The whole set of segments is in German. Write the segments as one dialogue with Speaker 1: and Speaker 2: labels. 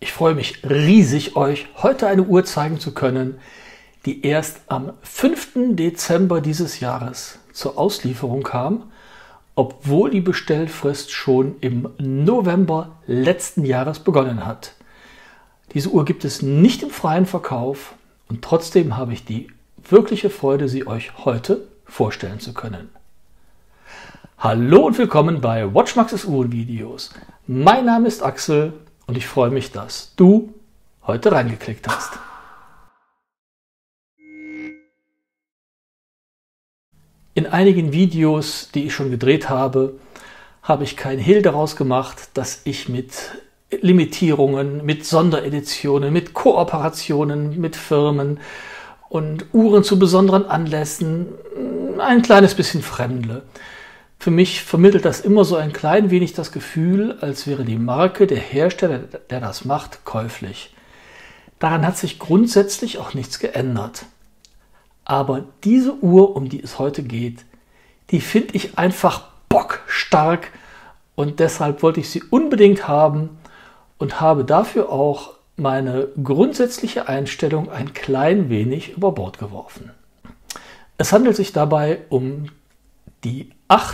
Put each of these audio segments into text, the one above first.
Speaker 1: Ich freue mich riesig, euch heute eine Uhr zeigen zu können, die erst am 5. Dezember dieses Jahres zur Auslieferung kam, obwohl die Bestellfrist schon im November letzten Jahres begonnen hat. Diese Uhr gibt es nicht im freien Verkauf und trotzdem habe ich die wirkliche Freude, sie euch heute vorstellen zu können. Hallo und willkommen bei Watchmax's Uhrenvideos. Mein Name ist Axel und ich freue mich, dass du heute reingeklickt hast. In einigen Videos, die ich schon gedreht habe, habe ich kein Hehl daraus gemacht, dass ich mit Limitierungen, mit Sondereditionen, mit Kooperationen mit Firmen und Uhren zu besonderen Anlässen ein kleines bisschen fremdle. Für mich vermittelt das immer so ein klein wenig das Gefühl, als wäre die Marke, der Hersteller, der das macht, käuflich. Daran hat sich grundsätzlich auch nichts geändert. Aber diese Uhr, um die es heute geht, die finde ich einfach bockstark und deshalb wollte ich sie unbedingt haben und habe dafür auch meine grundsätzliche Einstellung ein klein wenig über Bord geworfen. Es handelt sich dabei um die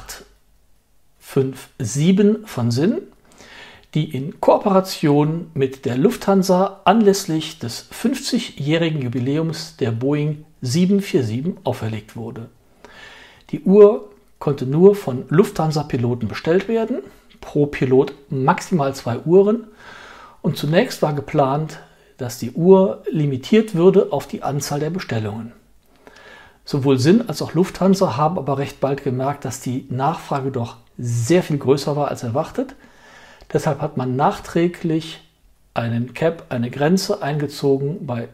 Speaker 1: 857 von Sinn, die in Kooperation mit der Lufthansa anlässlich des 50-jährigen Jubiläums der Boeing 747 auferlegt wurde. Die Uhr konnte nur von Lufthansa-Piloten bestellt werden, pro Pilot maximal 2 Uhren und zunächst war geplant, dass die Uhr limitiert würde auf die Anzahl der Bestellungen. Sowohl Sinn als auch Lufthansa haben aber recht bald gemerkt, dass die Nachfrage doch sehr viel größer war als erwartet. Deshalb hat man nachträglich einen Cap, eine Grenze eingezogen bei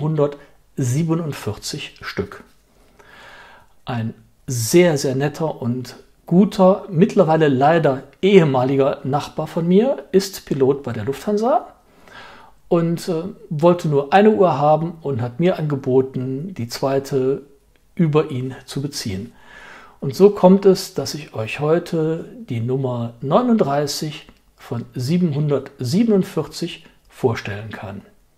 Speaker 1: 747 Stück. Ein sehr, sehr netter und guter, mittlerweile leider ehemaliger Nachbar von mir ist Pilot bei der Lufthansa und wollte nur eine Uhr haben und hat mir angeboten, die zweite über ihn zu beziehen. Und so kommt es, dass ich euch heute die Nummer 39 von 747 vorstellen kann.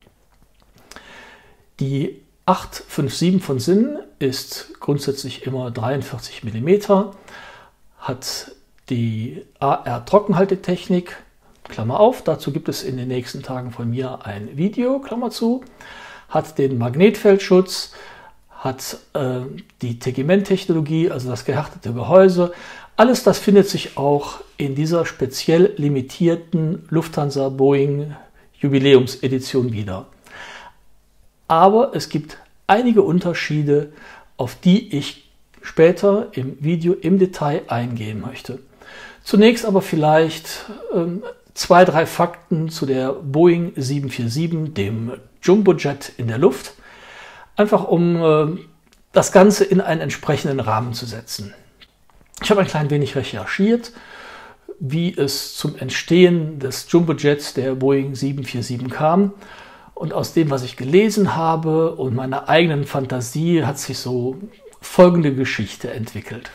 Speaker 1: Die 857 von Sinn ist grundsätzlich immer 43 mm, hat die AR-Trockenhaltetechnik, Klammer auf, dazu gibt es in den nächsten Tagen von mir ein Video, Klammer zu, hat den Magnetfeldschutz, hat die Tegiment-Technologie, also das gehärtete Gehäuse. Alles das findet sich auch in dieser speziell limitierten Lufthansa Boeing Jubiläumsedition wieder. Aber es gibt einige Unterschiede, auf die ich später im Video im Detail eingehen möchte. Zunächst aber vielleicht 2, 3 Fakten zu der Boeing 747, dem Jumbojet in der Luft. Einfach um das Ganze in einen entsprechenden Rahmen zu setzen. Ich habe ein klein wenig recherchiert, wie es zum Entstehen des Jumbojets der Boeing 747 kam. Und aus dem, was ich gelesen habe und meiner eigenen Fantasie, hat sich so folgende Geschichte entwickelt.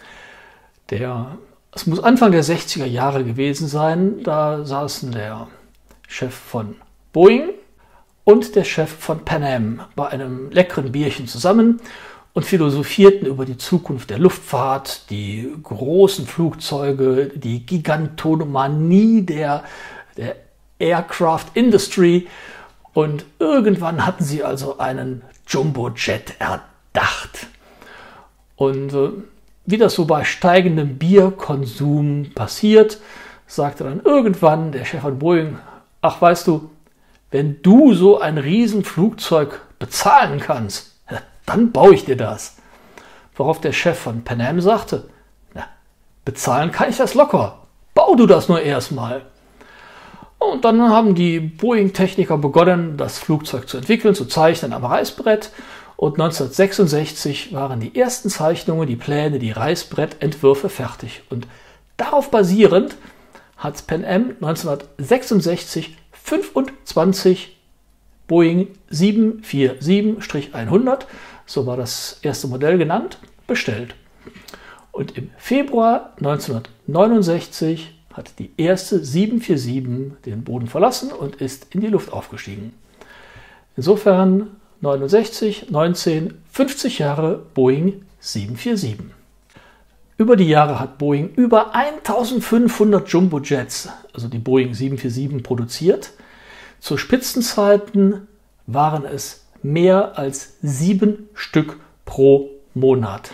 Speaker 1: Es muss Anfang der 60er Jahre gewesen sein, da saßen der Chef von Boeing und der Chef von Pan Am bei einem leckeren Bierchen zusammen und philosophierten über die Zukunft der Luftfahrt, die großen Flugzeuge, die Gigantomanie der Aircraft Industry. Und irgendwann hatten sie also einen Jumbojet erdacht. Und wie das so bei steigendem Bierkonsum passiert, sagte dann irgendwann der Chef von Boeing, ach weißt du, wenn du so ein Riesenflugzeug bezahlen kannst, dann baue ich dir das. Worauf der Chef von Pan Am sagte, na, bezahlen kann ich das locker, bau du das nur erstmal. Und dann haben die Boeing-Techniker begonnen, das Flugzeug zu entwickeln, zu zeichnen am Reißbrett. Und 1966 waren die ersten Zeichnungen, die Pläne, die Reißbrettentwürfe fertig. Und darauf basierend hat Pan Am 1966 25 Boeing 747-100, so war das erste Modell genannt, bestellt. Und im Februar 1969 hat die erste 747 den Boden verlassen und ist in die Luft aufgestiegen. Insofern 69, 19, 50 Jahre Boeing 747. Über die Jahre hat Boeing über 1500 Jumbojets, also die Boeing 747, produziert. Zu Spitzenzeiten waren es mehr als 7 Stück pro Monat.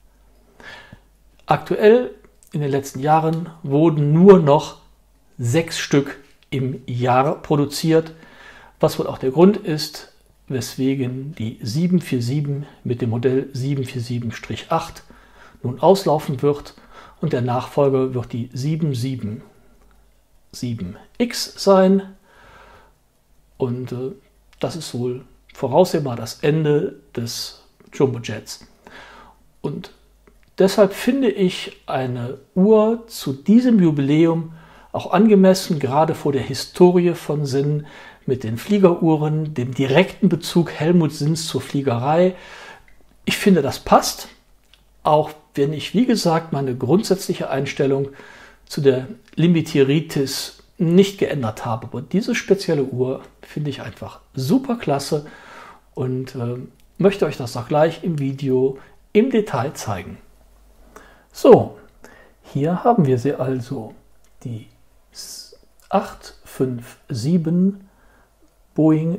Speaker 1: Aktuell, in den letzten Jahren, wurden nur noch 6 Stück im Jahr produziert, was wohl auch der Grund ist, weswegen die 747 mit dem Modell 747-8 nun auslaufen wird und der Nachfolger wird die 777X sein. Und das ist wohl voraussehbar das Ende des Jumbojets. Und deshalb finde ich eine Uhr zu diesem Jubiläum auch angemessen, gerade vor der Historie von Sinn mit den Fliegeruhren, dem direkten Bezug Helmut Sinns zur Fliegerei. Ich finde, das passt, auch wenn ich, wie gesagt, meine grundsätzliche Einstellung zu der Limitieritis nicht geändert habe. Aber diese spezielle Uhr finde ich einfach super klasse und möchte euch das auch gleich im Video im Detail zeigen. So, hier haben wir sie also, die 857 Boeing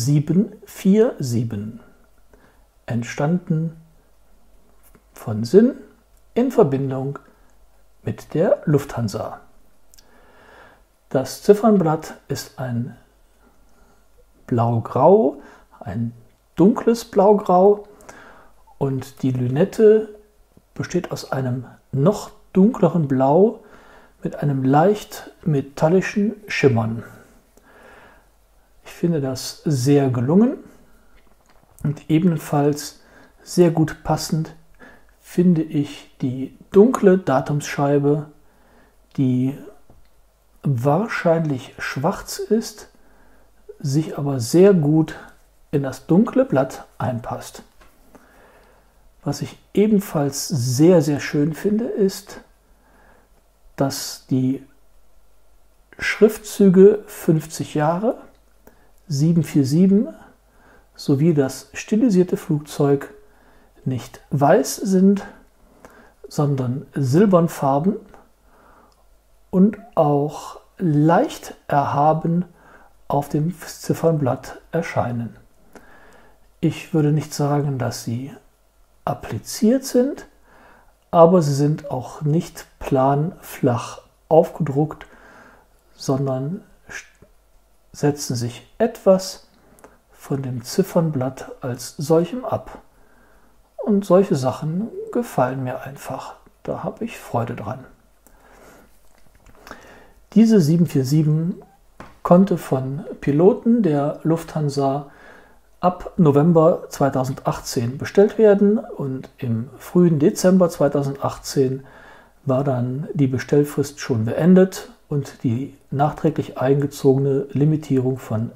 Speaker 1: 747, entstanden von Sinn in Verbindung mit der Lufthansa. Das Ziffernblatt ist ein Blau-Grau, ein dunkles Blau-Grau und die Lünette besteht aus einem noch dunkleren Blau mit einem leicht metallischen Schimmern. Ich finde das sehr gelungen und ebenfalls sehr gut passend finde ich die dunkle Datumsscheibe, die wahrscheinlich schwarz ist, sich aber sehr gut in das dunkle Blatt einpasst. Was ich ebenfalls sehr, sehr schön finde, ist, dass die Schriftzüge 50 Jahre, 747 sowie das stilisierte Flugzeug nicht weiß sind, sondern silbernfarben und auch leicht erhaben auf dem Ziffernblatt erscheinen. Ich würde nicht sagen, dass sie appliziert sind, aber sie sind auch nicht planflach aufgedruckt, sondern setzen sich etwas von dem Ziffernblatt als solchem ab. Und solche Sachen gefallen mir einfach. Da habe ich Freude dran. Diese 747 konnte von Piloten der Lufthansa ab November 2018 bestellt werden und im frühen Dezember 2018 war dann die Bestellfrist schon beendet und die nachträglich eingezogene Limitierung von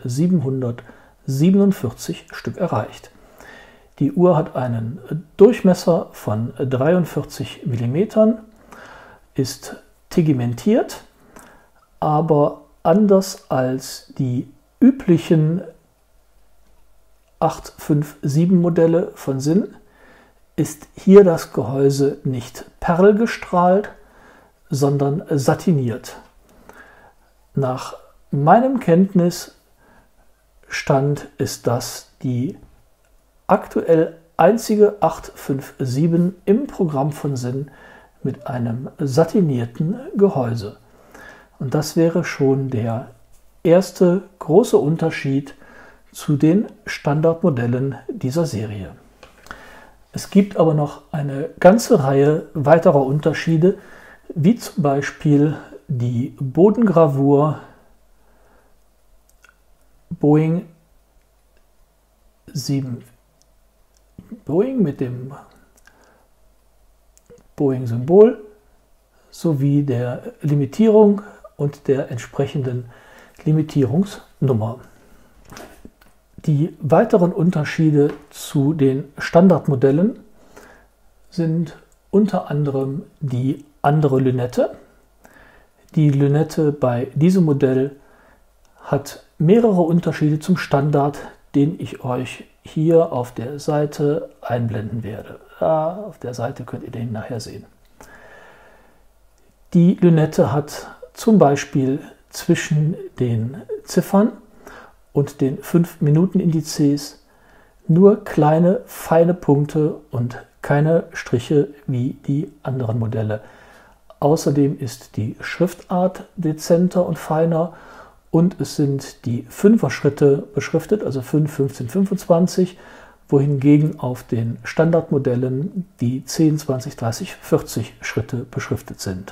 Speaker 1: 747 Stück erreicht. Die Uhr hat einen Durchmesser von 43 mm, ist tegimentiert, aber anders als die üblichen 857 Modelle von Sinn ist hier das Gehäuse nicht perlgestrahlt, sondern satiniert. Nach meinem Kenntnisstand ist das die aktuell einzige 857 im Programm von Sinn mit einem satinierten Gehäuse. Und das wäre schon der erste große Unterschied zu den Standardmodellen dieser Serie. Es gibt aber noch eine ganze Reihe weiterer Unterschiede, wie zum Beispiel die Bodengravur Boeing mit dem Boeing-Symbol sowie der Limitierung und der entsprechenden Limitierungsnummer. Die weiteren Unterschiede zu den Standardmodellen sind unter anderem die andere Lünette, Die Lünette bei diesem Modell hat mehrere Unterschiede zum Standard, den ich euch hier auf der Seite einblenden werde. Auf der Seite könnt ihr den nachher sehen. Die Lünette hat zum Beispiel zwischen den Ziffern und den 5-Minuten-Indizes nur kleine, feine Punkte und keine Striche wie die anderen Modelle. Außerdem ist die Schriftart dezenter und feiner und es sind die 5er-Schritte beschriftet, also 5, 15, 25, wohingegen auf den Standardmodellen die 10, 20, 30, 40 Schritte beschriftet sind.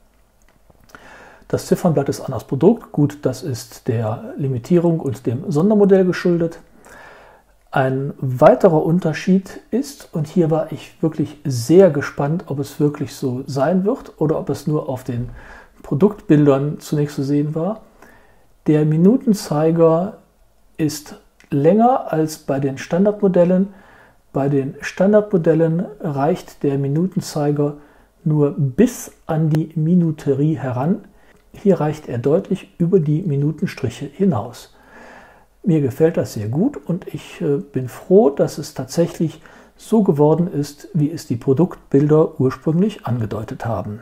Speaker 1: Das Ziffernblatt ist anders bedruckt. Gut, das ist der Limitierung und dem Sondermodell geschuldet. Ein weiterer Unterschied ist, und hier war ich wirklich sehr gespannt, ob es wirklich so sein wird oder ob es nur auf den Produktbildern zunächst zu sehen war. Der Minutenzeiger ist länger als bei den Standardmodellen. Bei den Standardmodellen reicht der Minutenzeiger nur bis an die Minuterie heran. Hier reicht er deutlich über die Minutenstriche hinaus. Mir gefällt das sehr gut und ich bin froh, dass es tatsächlich so geworden ist, wie es die Produktbilder ursprünglich angedeutet haben.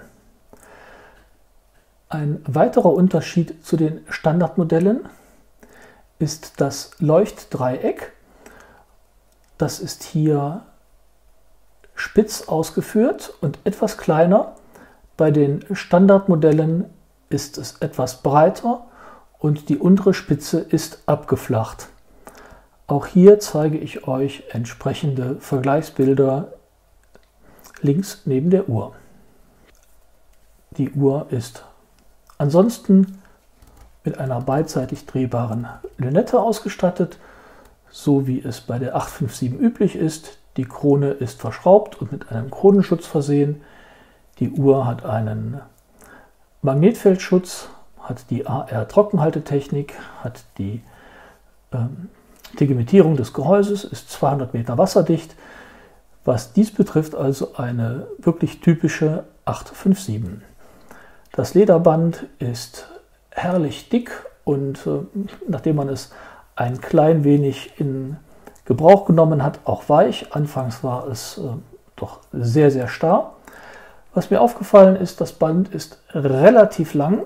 Speaker 1: Ein weiterer Unterschied zu den Standardmodellen ist das Leuchtdreieck. Das ist hier spitz ausgeführt und etwas kleiner. Bei den Standardmodellen ist es etwas breiter und die untere Spitze ist abgeflacht. Auch hier zeige ich euch entsprechende Vergleichsbilder links neben der Uhr. Die Uhr ist ansonsten mit einer beidseitig drehbaren Lünette ausgestattet, so wie es bei der 857 üblich ist. Die Krone ist verschraubt und mit einem Kronenschutz versehen. Die Uhr hat einen Magnetfeldschutz, hat die AR-Trockenhaltetechnik, hat die Tegimentierung des Gehäuses, ist 200 Meter wasserdicht. Was dies betrifft, also eine wirklich typische 857. Das Lederband ist herrlich dick und nachdem man es ein klein wenig in Gebrauch genommen hat, auch weich. Anfangs war es doch sehr, sehr starr. Was mir aufgefallen ist, das Band ist relativ lang.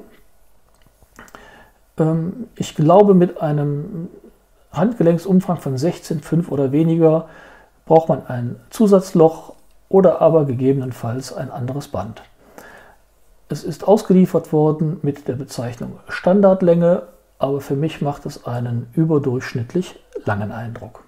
Speaker 1: Ich glaube, mit einem Handgelenksumfang von 16,5 oder weniger braucht man ein Zusatzloch oder aber gegebenenfalls ein anderes Band. Es ist ausgeliefert worden mit der Bezeichnung Standardlänge, aber für mich macht es einen überdurchschnittlich langen Eindruck.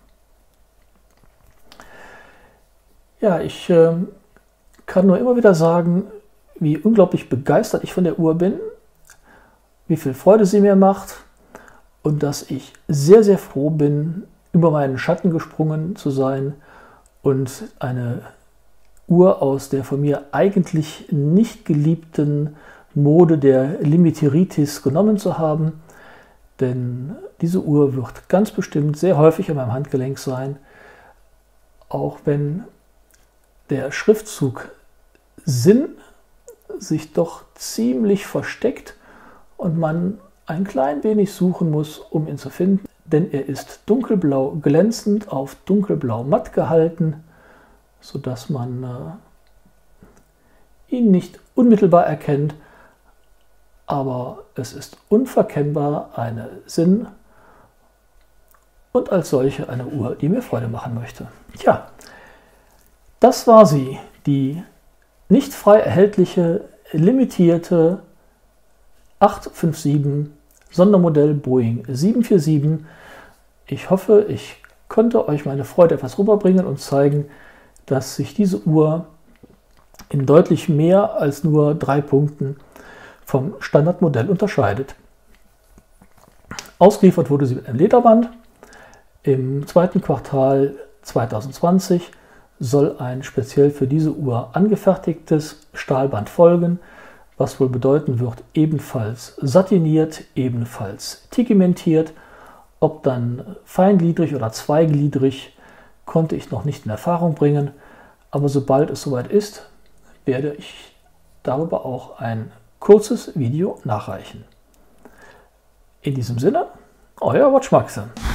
Speaker 1: Ja, ich kann nur immer wieder sagen, wie unglaublich begeistert ich von der Uhr bin, wie viel Freude sie mir macht und dass ich sehr, sehr froh bin, über meinen Schatten gesprungen zu sein und eine Uhr aus der von mir eigentlich nicht geliebten Mode der Limiteritis genommen zu haben, denn diese Uhr wird ganz bestimmt sehr häufig an meinem Handgelenk sein, auch wenn der Schriftzug Sinn sich doch ziemlich versteckt und man ein klein wenig suchen muss, um ihn zu finden, denn er ist dunkelblau glänzend auf dunkelblau matt gehalten, sodass man ihn nicht unmittelbar erkennt, aber es ist unverkennbar eine Sinn und als solche eine Uhr, die mir Freude machen möchte. Tja, das war sie, die nicht frei erhältliche, limitierte 857 Sondermodell Boeing 747. Ich hoffe, ich konnte euch meine Freude etwas rüberbringen und zeigen, dass sich diese Uhr in deutlich mehr als nur 3 Punkten vom Standardmodell unterscheidet. Ausgeliefert wurde sie mit einem Lederband. Im zweiten Quartal 2020 soll ein speziell für diese Uhr angefertigtes Stahlband folgen, was wohl bedeuten wird, ebenfalls satiniert, ebenfalls tigimentiert. Ob dann feingliedrig oder zweigliedrig, konnte ich noch nicht in Erfahrung bringen, aber sobald es soweit ist, werde ich darüber auch ein kurzes Video nachreichen. In diesem Sinne, euer Watch Maxim.